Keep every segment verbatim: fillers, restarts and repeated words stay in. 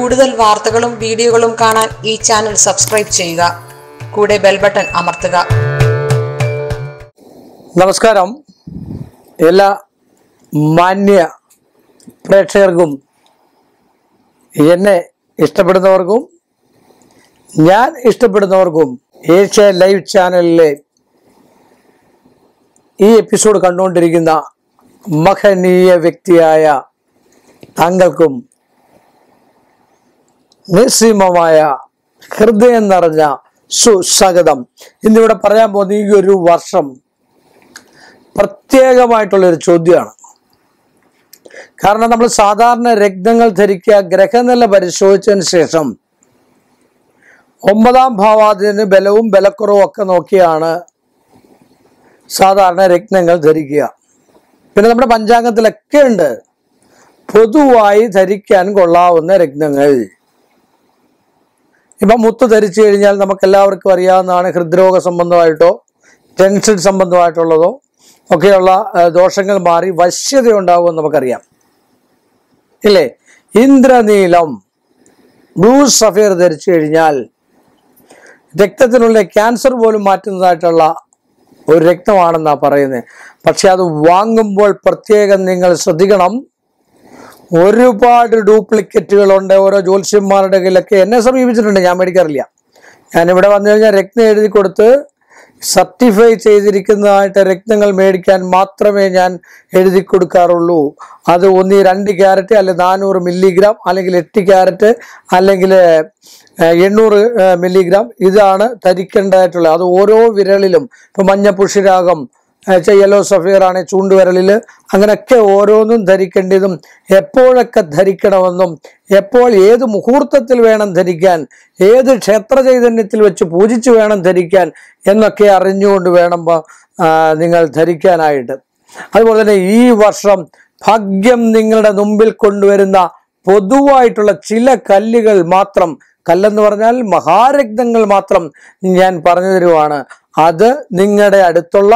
കൂടുതൽ വാർത്തകളും വീഡിയോകളും കാണാൻ ഈ ചാനൽ സബ്സ്ക്രൈബ് ചെയ്യുക. കൂടെ ബെൽ ബട്ടൺ അമർത്തുക. നമസ്കാരം. എല്ലാ മാന്യ പ്രേക്ഷകർക്കും, എന്നെ ഇഷ്ടപ്പെടുന്നവർക്കും ഞാൻ ഇഷ്ടപ്പെടുന്നവർക്കും ഏഷ്യ ലൈവ് ചാനലിലെ ഈ എപ്പിസോഡ് കണ്ടുകൊണ്ടിരിക്കുന്ന മഹനീയ വ്യക്തിയായ താങ്കൾക്കും നിസ്സീമമായ ഹൃദയം നിറഞ്ഞ സുസ്വാഗതം. ഇന്നിവിടെ പറയാൻ പോകുന്ന ഈ ഒരു വർഷം പ്രത്യേകമായിട്ടുള്ളൊരു ചോദ്യമാണ്. കാരണം നമ്മൾ സാധാരണ രത്നങ്ങൾ ധരിക്കുക, ഗ്രഹനില പരിശോധിച്ചതിന് ശേഷം ഒമ്പതാം ഭാവാദിന് ബലവും ബലക്കുറവും ഒക്കെ നോക്കിയാണ് സാധാരണ രത്നങ്ങൾ ധരിക്കുക. പിന്നെ നമ്മുടെ പഞ്ചാംഗത്തിലൊക്കെ ഉണ്ട് പൊതുവായി ധരിക്കാൻ കൊള്ളാവുന്ന രത്നങ്ങൾ. ഇപ്പം മുത്ത് ധരിച്ചു കഴിഞ്ഞാൽ നമുക്ക് എല്ലാവർക്കും അറിയാവുന്നതാണ്, ഹൃദ്രോഗ സംബന്ധമായിട്ടോ ടെൻഷൻ സംബന്ധമായിട്ടുള്ളതോ ഒക്കെയുള്ള ദോഷങ്ങൾ മാറി വശ്യത ഉണ്ടാകുമെന്ന് നമുക്കറിയാം, ഇല്ലേ? ഇന്ദ്രനീലം ബ്ലൂ സഫയർ ധരിച്ചു കഴിഞ്ഞാൽ രക്തത്തിനുള്ള ക്യാൻസർ പോലും മാറ്റുന്നതായിട്ടുള്ള ഒരു രക്തമാണെന്നാണ് പറയുന്നത്. പക്ഷെ അത് വാങ്ങുമ്പോൾ പ്രത്യേകം നിങ്ങൾ ശ്രദ്ധിക്കണം. ഒരുപാട് ഡ്യൂപ്ലിക്കേറ്റുകളുണ്ട്. ഓരോ ജ്യോത്സ്യന്മാരുടെ കയ്യിലൊക്കെ എന്നെ സമീപിച്ചിട്ടുണ്ട്, ഞാൻ മേടിക്കാറില്ല. ഞാനിവിടെ വന്നു കഴിഞ്ഞാൽ രത്നം എഴുതി കൊടുത്ത് സർട്ടിഫൈ ചെയ്തിരിക്കുന്നതായിട്ട് രത്നങ്ങൾ മേടിക്കാൻ മാത്രമേ ഞാൻ എഴുതി കൊടുക്കാറുള്ളൂ. അത് ഒന്നീ രണ്ട് ക്യാരറ്റ്, അല്ലെങ്കിൽ നാനൂറ് മില്ലിഗ്രാം, അല്ലെങ്കിൽ എട്ട് ക്യാരറ്റ്, അല്ലെങ്കിൽ എണ്ണൂറ് മില്ലിഗ്രാം ഇതാണ് ധരിക്കേണ്ടതായിട്ടുള്ളത്. അത് ഓരോ വിരലിലും, ഇപ്പം മഞ്ഞ പുഷിരാഗം, യെല്ലോ സഫയർ ആണ് ചൂണ്ടുവിരലിൽ, അങ്ങനെയൊക്കെ ഓരോന്നും ധരിക്കേണ്ടതും എപ്പോഴൊക്കെ ധരിക്കണമെന്നും എപ്പോൾ ഏത് മുഹൂർത്തത്തിൽ വേണം ധരിക്കാൻ, ഏത് ക്ഷേത്ര ചൈതന്യത്തിൽ വെച്ച് പൂജിച്ച് വേണം ധരിക്കാൻ എന്നൊക്കെ അറിഞ്ഞുകൊണ്ട് വേണം നിങ്ങൾ ധരിക്കാനായിട്ട്. അതുപോലെ തന്നെ ഈ വർഷം ഭാഗ്യം നിങ്ങളുടെ മുമ്പിൽ കൊണ്ടുവരുന്ന പൊതുവായിട്ടുള്ള ചില കല്ലുകൾ മാത്രം, കല്ലെന്ന് പറഞ്ഞാൽ മഹാരത്നങ്ങൾ മാത്രം ഞാൻ പറഞ്ഞു തരുവാണ്. അത് നിങ്ങളുടെ അടുത്തുള്ള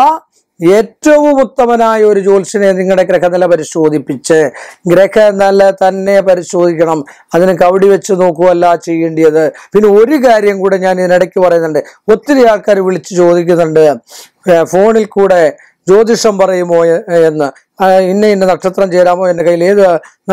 ഏറ്റവും ഉത്തമനായ ഒരു ജ്യോത്സ്യനെ നിങ്ങളുടെ ഗ്രഹനില പരിശോധിപ്പിച്ച്, ഗ്രഹനില തന്നെ പരിശോധിക്കണം. അതിന് കവടി വെച്ച് നോക്കുകയല്ല ചെയ്യേണ്ടത്. പിന്നെ ഒരു കാര്യം കൂടെ ഞാൻ ഇതിനിടയ്ക്ക് പറയുന്നുണ്ട്. ഒത്തിരി ആൾക്കാർ വിളിച്ച് ചോദിക്കുന്നുണ്ട്, ഫോണിൽ കൂടെ ജ്യോതിഷം പറയുമോ എന്ന്, ഇന്ന ഇന്ന നക്ഷത്രം ചേരാമോ, എൻ്റെ കയ്യിൽ ഏത്.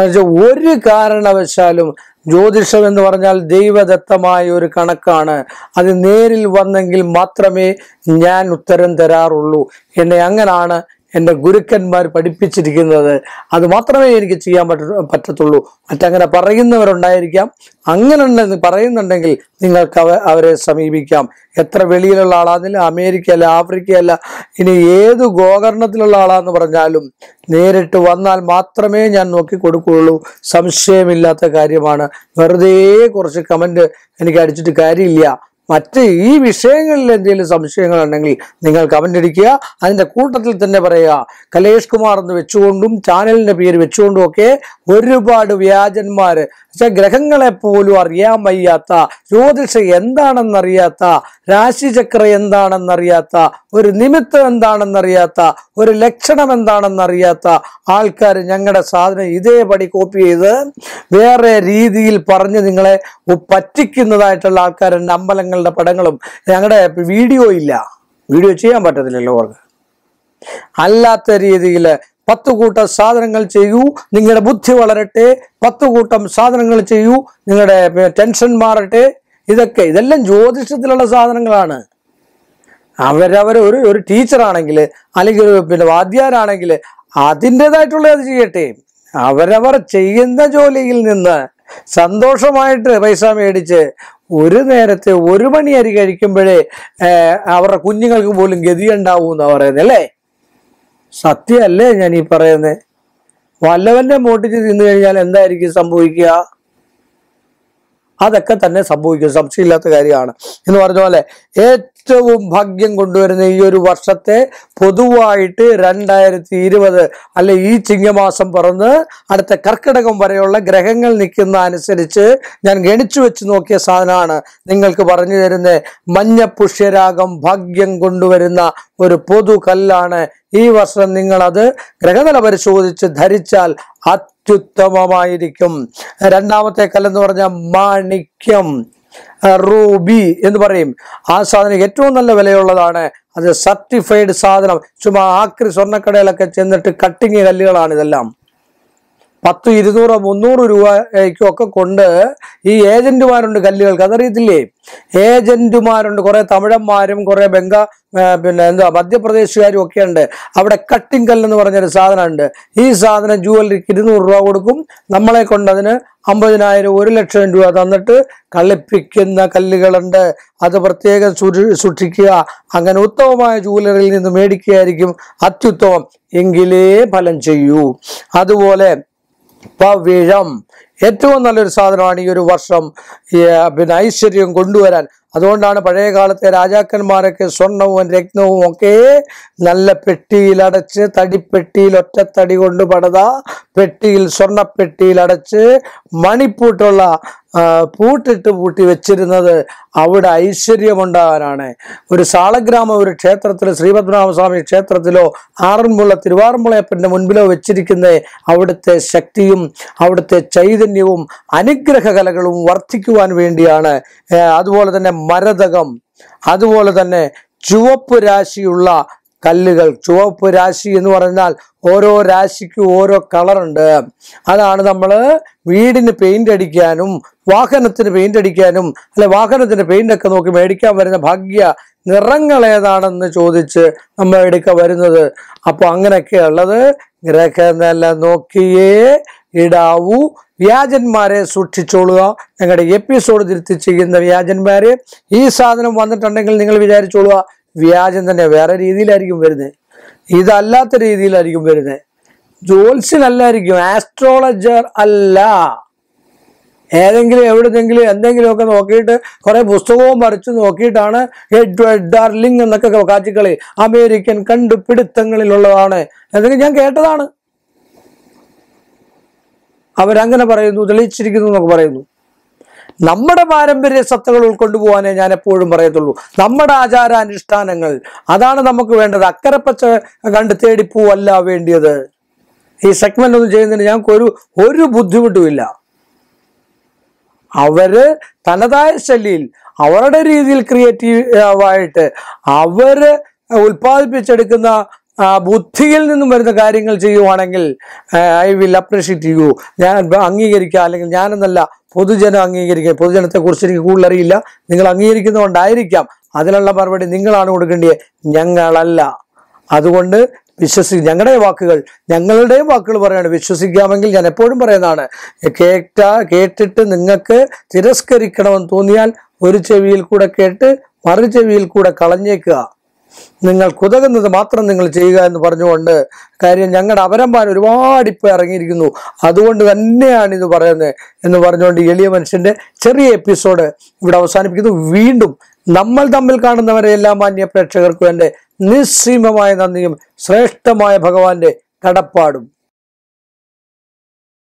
ഒരു കാരണവശാലും ജ്യോതിഷം എന്ന് പറഞ്ഞാൽ ദൈവദത്തമായ ഒരു കണക്കാണ്. അത് നേരിൽ വന്നെങ്കിൽ മാത്രമേ ഞാൻ ഉത്തരം തരാറുള്ളൂ. എന്നെ അങ്ങനാണ് എൻ്റെ ഗുരുക്കന്മാർ പഠിപ്പിച്ചിരിക്കുന്നത്. അത് മാത്രമേ എനിക്ക് ചെയ്യാൻ പറ്റ പറ്റത്തുള്ളൂ മറ്റങ്ങനെ പറയുന്നവരുണ്ടായിരിക്കാം. അങ്ങനെ പറയുന്നുണ്ടെങ്കിൽ നിങ്ങൾക്ക് അവ അവരെ സമീപിക്കാം. എത്ര വെളിയിലുള്ള ആളാന്നില്ല, അമേരിക്കയല്ല, ആഫ്രിക്കയല്ല, ഇനി ഏത് ഗോകർണത്തിലുള്ള ആളാന്ന് പറഞ്ഞാലും നേരിട്ട് വന്നാൽ മാത്രമേ ഞാൻ നോക്കി കൊടുക്കുകയുള്ളൂ. സംശയമില്ലാത്ത കാര്യമാണ്. വെറുതെ കുറച്ച് കമന്റ് എനിക്ക് അടിച്ചിട്ട് കാര്യമില്ല. മറ്റ് ഈ വിഷയങ്ങളിൽ എന്തെങ്കിലും സംശയങ്ങളുണ്ടെങ്കിൽ നിങ്ങൾ കമന്റ് അടിക്കുക. അതിൻ്റെ കൂട്ടത്തിൽ തന്നെ പറയുക, കലേഷ് കുമാർ എന്ന് വെച്ചുകൊണ്ടും ചാനലിൻ്റെ പേര് വെച്ചുകൊണ്ടും ഒക്കെ ഒരുപാട് വ്യാജന്മാർ, പക്ഷെ ഗ്രഹങ്ങളെ പോലും അറിയാൻ വയ്യാത്ത, ജ്യോതിഷം എന്താണെന്നറിയാത്ത, രാശിചക്ര എന്താണെന്നറിയാത്ത, ഒരു നിമിത്തം എന്താണെന്നറിയാത്ത, ഒരു ലക്ഷണം എന്താണെന്നറിയാത്ത ആൾക്കാർ ഞങ്ങളുടെ സാധനം ഇതേപടി കോപ്പി ചെയ്ത് വേറെ രീതിയിൽ പറഞ്ഞ് നിങ്ങളെ പറ്റിക്കുന്നതായിട്ടുള്ള ആൾക്കാരുണ്ട്. അമ്പലങ്ങൾ പടങ്ങളും ഞങ്ങളുടെ വീഡിയോ ഇല്ല, വീഡിയോ ചെയ്യാൻ പറ്റത്തില്ലല്ലോ അവർക്ക്. അല്ലാത്ത രീതിയിൽ പത്ത് കൂട്ടം സാധനങ്ങൾ ചെയ്യൂ, നിങ്ങളുടെ ബുദ്ധി വളരട്ടെ, പത്ത് കൂട്ടം സാധനങ്ങൾ ചെയ്യൂ, നിങ്ങളുടെ ടെൻഷൻ മാറട്ടെ. ഇതൊക്കെ ഇതെല്ലാം ജ്യോതിഷത്തിലുള്ള സാധനങ്ങളാണ്. അവരവർ ഒരു ഒരു ടീച്ചറാണെങ്കിൽ, അല്ലെങ്കിൽ ഒരു പിന്നെ വാദ്യാരാണെങ്കിൽ അതിൻ്റെതായിട്ടുള്ള അത് ചെയ്യട്ടെ. അവരവർ ചെയ്യുന്ന ജോലിയിൽ നിന്ന് സന്തോഷമായിട്ട് പൈസ മേടിച്ച് ഒരു നേരത്തെ ഒരു മണി അരി കഴിക്കുമ്പോഴേ അവരുടെ കുഞ്ഞുങ്ങൾക്ക് പോലും ഗതിയുണ്ടാവും എന്നാ പറയുന്നത്, അല്ലേ? സത്യമല്ലേ ഞാൻ ഈ പറയുന്നത്? വല്ലവന്റെ മോട്ടിച്ച് തിന്നു കഴിഞ്ഞാൽ എന്തായിരിക്കും സംഭവിക്കുക? അതൊക്കെ തന്നെ സംഭവിക്കും, സംശയമില്ലാത്ത കാര്യമാണ്. എന്ന് പറഞ്ഞ പോലെ ഏറ്റവും ഭാഗ്യം കൊണ്ടുവരുന്ന ഈ ഒരു വർഷത്തെ പൊതുവായിട്ട് രണ്ടായിരത്തി ഇരുപത് അല്ലെ ഈ ചിങ്ങമാസം പിറന്ന് അടുത്ത കർക്കിടകം വരെയുള്ള ഗ്രഹങ്ങൾ നിൽക്കുന്ന അനുസരിച്ച് ഞാൻ ഗണിച്ചു വെച്ച് നോക്കിയ സാധനമാണ് നിങ്ങൾക്ക് പറഞ്ഞു തരുന്നത്. മഞ്ഞ പുഷ്യരാഗം ഭാഗ്യം കൊണ്ടുവരുന്ന ഒരു പൊതു കല്ലാണ്. ഈ വർഷം നിങ്ങൾ അത് ഗ്രഹനില പരിശോധിച്ച് ധരിച്ചാൽ അത്യുത്തമമായിരിക്കും. രണ്ടാമത്തെ കല്ലെന്ന് പറഞ്ഞാൽ മാണിക്യം, റൂബി എന്ന് പറയും. ആ സാധനം ഏറ്റവും നല്ല വിലയുള്ളതാണ്. അത് സർട്ടിഫൈഡ് സാധനം. ചുമ്മാ ആക്രി സ്വർണ്ണക്കടയിലൊക്കെ ചെന്നിട്ട് കട്ടിങ് കല്ലുകളാണ് ഇതെല്ലാം. പത്ത് ഇരുന്നൂറോ മുന്നൂറ് രൂപയ്ക്കും ഒക്കെ കൊണ്ട് ഈ ഏജന്റുമാരുണ്ട് കല്ലുകൾക്ക്, അതറിയത്തില്ലേ? ഏജന്റുമാരുണ്ട്, കുറെ തമിഴന്മാരും കുറെ ബംഗാ പിന്നെ എന്താ മധ്യപ്രദേശുകാരും ഒക്കെ ഉണ്ട്. അവിടെ കട്ടിങ് കല്ലെന്ന് പറഞ്ഞൊരു സാധനമുണ്ട്. ഈ സാധനം ജുവലറിക്ക് ഇരുന്നൂറ് രൂപ കൊടുക്കും. നമ്മളെ കൊണ്ട് അതിന് അമ്പതിനായിരം ഒരു ലക്ഷം രൂപ തന്നിട്ട് കളിപ്പിക്കുന്ന കല്ലുകളുണ്ട്. അത് പ്രത്യേകം സൂക്ഷിക്കുക. അങ്ങനെ ഉത്തമമായ ജുവലറിയിൽ നിന്ന് മേടിക്കുകയായിരിക്കും അത്യുത്തമം. എങ്കിലേ ഫലം ചെയ്യൂ. അതുപോലെ പവിഴം ഏറ്റവും നല്ലൊരു സാധനമാണ് ഈ ഒരു വർഷം പിന്നെ ഐശ്വര്യം കൊണ്ടുവരാൻ. അതുകൊണ്ടാണ് പഴയ കാലത്തെ രാജാക്കന്മാരൊക്കെ സ്വർണവും രത്നവും ഒക്കെ നല്ല പെട്ടിയിൽ അടച്ച്, തടിപ്പെട്ടിയിൽ ഒറ്റത്തടി കൊണ്ട് പണിത പെട്ടിയിൽ സ്വർണ്ണപ്പെട്ടിയിൽ അടച്ച് മണിപ്പൂട്ടുള്ള പൂട്ടിട്ട് പൂട്ടി വെച്ചിരുന്നത്. അവിടെ ഐശ്വര്യമുണ്ടാകാനാണ്. ഒരു സാളഗ്രാമം ഒരു ക്ഷേത്രത്തിൽ, ശ്രീപത്മനാഭസ്വാമി ക്ഷേത്രത്തിലോ ആറന്മുള തിരുവാർമുളയപ്പൻ്റെ മുൻപിലോ വെച്ചിരിക്കുന്ന അവിടുത്തെ ശക്തിയും അവിടുത്തെ ചൈതന്യവും അനുഗ്രഹ കലകളും വർദ്ധിക്കുവാൻ വേണ്ടിയാണ്. അതുപോലെ തന്നെ മരതകം, അതുപോലെ തന്നെ ചുവപ്പ് രാശിയുള്ള കല്ലുകൾ. ചുവപ്പ് രാശി എന്ന് പറഞ്ഞാൽ ഓരോ രാശിക്കും ഓരോ കളറുണ്ട്. അതാണ് നമ്മൾ വീടിന് പെയിന്റ് അടിക്കാനും വാഹനത്തിന് പെയിന്റ് അടിക്കാനും അല്ലെ വാഹനത്തിന് പെയിന്റ് ഒക്കെ നോക്കി മേടിക്കാൻ വരുന്ന ഭാഗ്യ നിറങ്ങൾ ഏതാണെന്ന് ചോദിച്ച് നമ്മൾ എടുക്ക വരുന്നത്. അപ്പൊ അങ്ങനെയൊക്കെ ഉള്ളത് ഗ്രഹനില നോക്കിയേ ഇടാവൂ. വ്യാജന്മാരെ സൂക്ഷിച്ചോളുക. ഞങ്ങളുടെ എപ്പിസോഡ് തിരുത്തി ചെയ്യുന്ന വ്യാജന്മാരെ, ഈ സാധനം വന്നിട്ടുണ്ടെങ്കിൽ നിങ്ങൾ വിചാരിച്ചോളുക വ്യാജം തന്നെ, വേറെ രീതിയിലായിരിക്കും വരുന്നത്. ഇതല്ലാത്ത രീതിയിലായിരിക്കും വരുന്നത്. ജോത്സ്യനല്ലായിരിക്കും, ആസ്ട്രോളജർ അല്ല. ഏതെങ്കിലും എവിടെന്നെങ്കിലും എന്തെങ്കിലുമൊക്കെ നോക്കിയിട്ട് കുറെ പുസ്തകവും മറിച്ച് നോക്കിയിട്ടാണ് എഡ്വേർഡ് ഡാർലിംഗ് എന്നൊക്കെ കാച്ചിക്കളി അമേരിക്കൻ കണ്ടുപിടുത്തങ്ങളിലുള്ളതാണ് എന്നൊക്കെ ഞാൻ കേട്ടതാണ്. അവരങ്ങനെ പറയുന്നു, തെളിയിച്ചിരിക്കുന്നു എന്നൊക്കെ പറയുന്നു. നമ്മുടെ പാരമ്പര്യ സത്തകൾ ഉൾക്കൊണ്ടുപോകാനേ ഞാൻ എപ്പോഴും പറയത്തുള്ളൂ. നമ്മുടെ ആചാരാനുഷ്ഠാനങ്ങൾ അതാണ് നമുക്ക് വേണ്ടത്. അക്കരപ്പച്ച കണ്ട് തേടിപ്പോവല്ല വേണ്ടിയത്. ഈ സെഗ്മെന്റ് ഒന്നും ചെയ്യുന്നതിന് ഞങ്ങൾക്ക് ഒരു ഒരു ബുദ്ധിമുട്ടുമില്ല. അവര് തനതായ ശൈലിയിൽ അവരുടെ രീതിയിൽ ക്രിയേറ്റീവായിട്ട് അവര് ഉൽപ്പാദിപ്പിച്ചെടുക്കുന്ന ബുദ്ധിയിൽ നിന്നും വരുന്ന കാര്യങ്ങൾ ചെയ്യുവാണെങ്കിൽ ഐ വിൽ അപ്രീഷിയേറ്റ് യു. ഞാൻ അംഗീകരിക്കുക, അല്ലെങ്കിൽ ഞാനെന്നല്ല പൊതുജനം അംഗീകരിക്കുക. പൊതുജനത്തെ കുറിച്ച് എനിക്ക് കൂടുതൽ അറിയില്ല. നിങ്ങൾ അംഗീകരിക്കുന്നതുകൊണ്ടായിരിക്കാം. അതിനുള്ള മറുപടി നിങ്ങളാണ് കൊടുക്കേണ്ടത്, ഞങ്ങളല്ല. അതുകൊണ്ട് വിശ്വസി ഞങ്ങളുടെ വാക്കുകൾ ഞങ്ങളുടെയും വാക്കുകൾ പറയാണ്. വിശ്വസിക്കാമെങ്കിൽ ഞാൻ എപ്പോഴും പറയുന്നതാണ്, കേട്ട കേട്ടിട്ട് നിങ്ങൾക്ക് തിരസ്കരിക്കണമെന്ന് തോന്നിയാൽ ഒരു ചെവിയിൽ കൂടെ കേട്ട് മറു ചെവിയിൽ കൂടെ കളഞ്ഞേക്കുക. നിങ്ങൾ കുതകുന്നത് മാത്രം നിങ്ങൾ ചെയ്യുക എന്ന് പറഞ്ഞുകൊണ്ട്, കാര്യം ഞങ്ങളുടെ അപരന്മാർ ഒരുപാട് ഇപ്പം ഇറങ്ങിയിരിക്കുന്നു, അതുകൊണ്ട് തന്നെയാണ് ഇത് പറയുന്നത് എന്ന് പറഞ്ഞുകൊണ്ട് എളിയ മനുഷ്യന്റെ ചെറിയ എപ്പിസോഡ് ഇവിടെ അവസാനിപ്പിക്കുന്നു. വീണ്ടും നമ്മൾ തമ്മിൽ കാണുന്നവരെ എല്ലാ മാന്യ പ്രേക്ഷകർക്കും എൻ്റെ നിസ്സീമമായ നന്ദിയും ശ്രേഷ്ഠമായ ഭഗവാന്റെ കടപ്പാടും.